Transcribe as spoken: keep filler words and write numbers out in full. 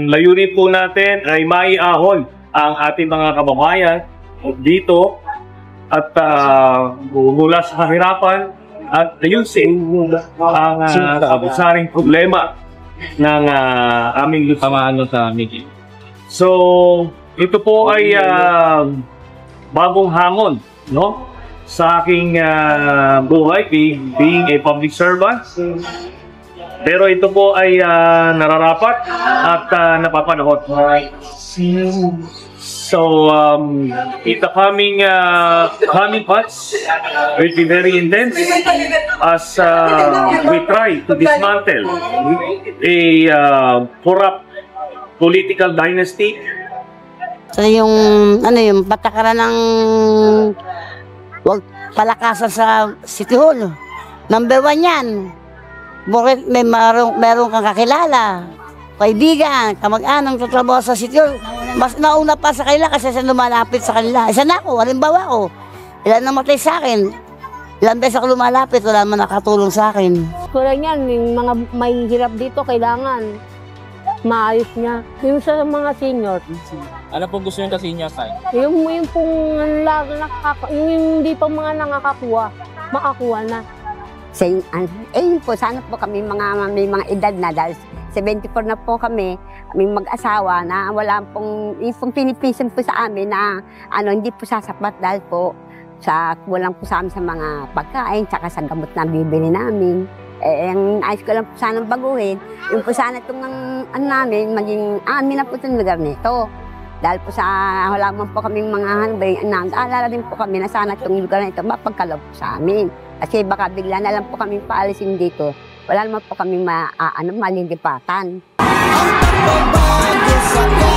layunin po natin ay maiahon ang ating mga kababayan dito at uh, mula sa kahirapan at ayusin ang uh, abusaring problema ng uh, aming lusamano sa amin. So, ito po ay uh, bagong hangon, no? Sa aking uh, buhay, being, being a public servant. Pero ito po ay uh, nararapat at uh, napapanahon. So, um, in the coming, uh, coming months will be very intense as uh, we try to dismantle a uh, corrupt political dynasty. So yung, ano yung patakaran ng wag palakasan sa City Hall. Number one yan. Bakit may marong, meron kang kakilala, kaibigan, kamag-anang tatrabaho sa City Hall. Mas nauna pa sa kanila kasi siya lumalapit sa kanila. Isa na ako, halimbawa ko. Ilan namatay sa akin. Ilan beses ako lumalapit, wala naman nakatulong sa akin. Kulang yan, yung mga may hirap dito, kailangan maayos niya. Yung sa mga senior. Ano pong gusto nyo sa senior side? Yung, yung pong nakaka, yung hindi pa mga nakakakuha, makakuha na. Sa, eh yun po, sana po kami mga, may mga edad na dahil seventy-four na po kami, aming mag-asawa na wala pong, yung pong pinipisan po sa amin na ano, hindi po sasapat dahil po sa kulang po sa amin sa mga pagkain, tsaka sa gamot na bibili namin. Eh, ang ayos ko lang po sanang baguhin, yung po sana itong ano namin, maging amin na po itong lugar nito. Dahil po sa wala man po kaming mga hanbay, nag-aalala din po kami na sana itong lugar na ito mapagkalaw po sa amin. Kasi baka bigla na lang po kaming paalisin dito. Wala naman po kaming ma, uh, ano, malilipatan.